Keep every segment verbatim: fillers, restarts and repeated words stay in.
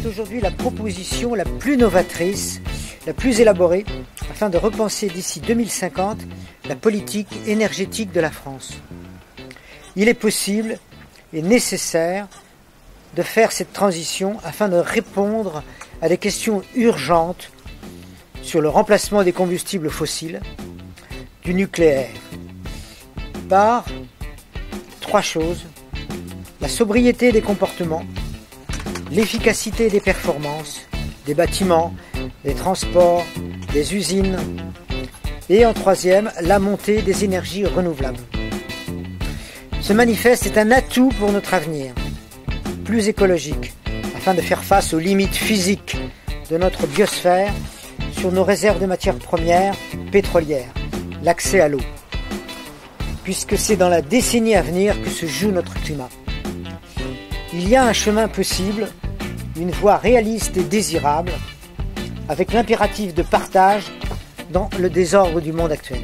est aujourd'hui la proposition la plus novatrice, la plus élaborée, afin de repenser d'ici deux mille cinquante la politique énergétique de la France. Il est possible et nécessaire de faire cette transition afin de répondre à des questions urgentes sur le remplacement des combustibles fossiles, du nucléaire, par trois choses: la sobriété des comportements, l'efficacité des performances, des bâtiments, des transports, des usines, et en troisième, la montée des énergies renouvelables. Ce manifeste est un atout pour notre avenir, plus écologique, afin de faire face aux limites physiques de notre biosphère sur nos réserves de matières premières pétrolières, l'accès à l'eau, puisque c'est dans la décennie à venir que se joue notre climat. Il y a un chemin possible, une voie réaliste et désirable, avec l'impératif de partage dans le désordre du monde actuel.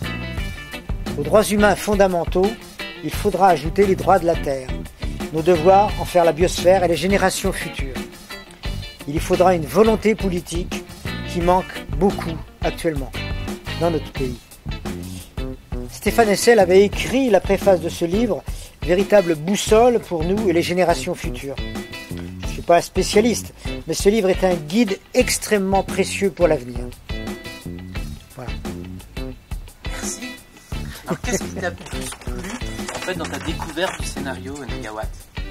Aux droits humains fondamentaux, il faudra ajouter les droits de la Terre, nos devoirs en faire la biosphère et les générations futures. Il y faudra une volonté politique qui manque beaucoup actuellement dans notre pays. Stéphane Hessel avait écrit la préface de ce livre, véritable boussole pour nous et les générations futures. Je ne suis pas un spécialiste, mais ce livre est un guide extrêmement précieux pour l'avenir. Voilà. Merci. Alors qu'est-ce qui t'a plus plu en fait dans ta découverte du scénario Négawatt?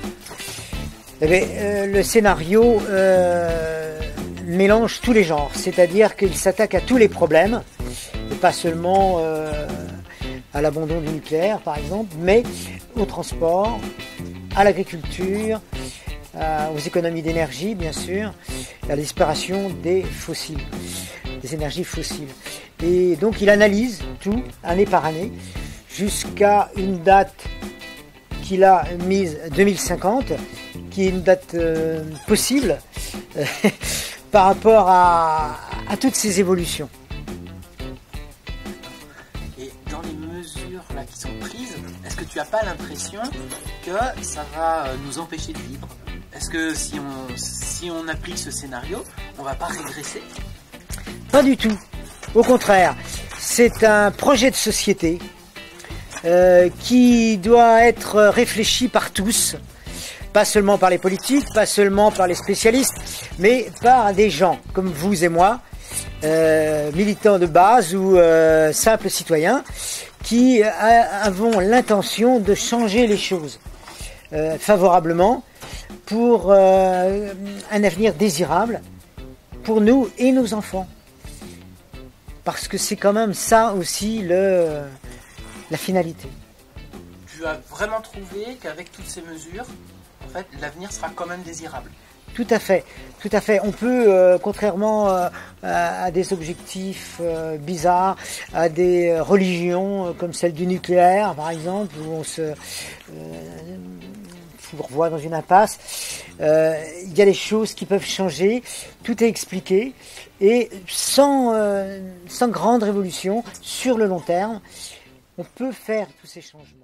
Eh bien, euh, le scénario euh, mélange tous les genres, c'est-à-dire qu'il s'attaque à tous les problèmes, et pas seulement euh, à l'abandon du nucléaire par exemple, mais au transport, à l'agriculture, aux économies d'énergie bien sûr, et à la disparition des fossiles, des énergies fossiles. Et donc il analyse tout, année par année, jusqu'à une date qu'il a mise, deux mille cinquante, qui est une date euh, possible euh, par rapport à, à toutes ces évolutions. Et dans les mesures là qui sont prises, est-ce que tu n'as pas l'impression que ça va nous empêcher de vivre? Est-ce que si on, si on applique ce scénario, on ne va pas régresser? Pas du tout. Au contraire, c'est un projet de société euh, qui doit être réfléchi par tous, pas seulement par les politiques, pas seulement par les spécialistes, mais par des gens comme vous et moi, euh, militants de base ou euh, simples citoyens, qui a, avons l'intention de changer les choses euh, favorablement pour euh, un avenir désirable pour nous et nos enfants. Parce que c'est quand même ça aussi le, la finalité. Tu as vraiment trouvé qu'avec toutes ces mesures, en fait, l'avenir sera quand même désirable? Tout à fait, tout à fait. On peut, euh, contrairement euh, à, à des objectifs euh, bizarres, à des religions euh, comme celle du nucléaire, par exemple, où on se euh, revoit dans une impasse, euh, il y a des choses qui peuvent changer, tout est expliqué, et sans, euh, sans grande révolution, sur le long terme, on peut faire tous ces changements.